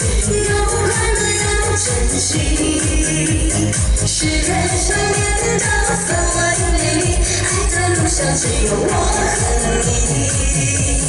有快乐要珍惜，是人生变得分外美丽。爱的路上只有我和你。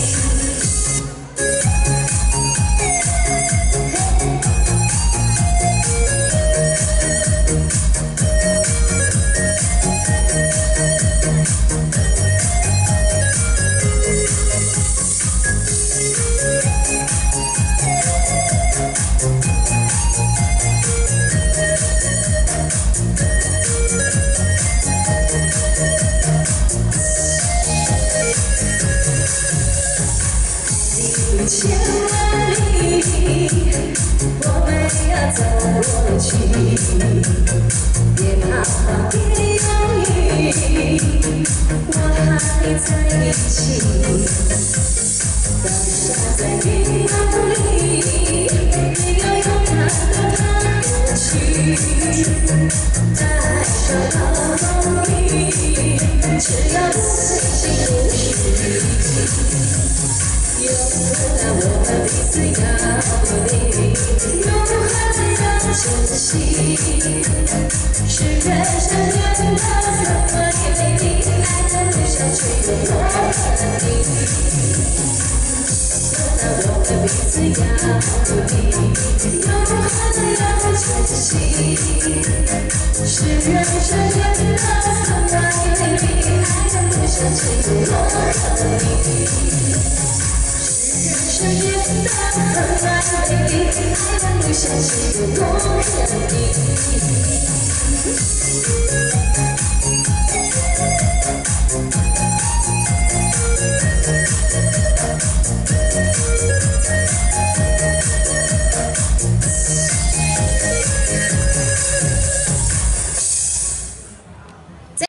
千万里，我们要走过去，别怕风别犹豫，我还在一起。当下在云梦里，没有勇敢的怕过去，爱上好容易，只要自信不虚。 有了我们彼此要努力，永恒要珍惜，是人生变得分外美丽。爱的路上只有我和你。有了我们彼此要努力，永恒要珍惜，是人生变得分外美丽。爱的路上只有我和你。 人生变得分外美丽，爱的路上只有我和你。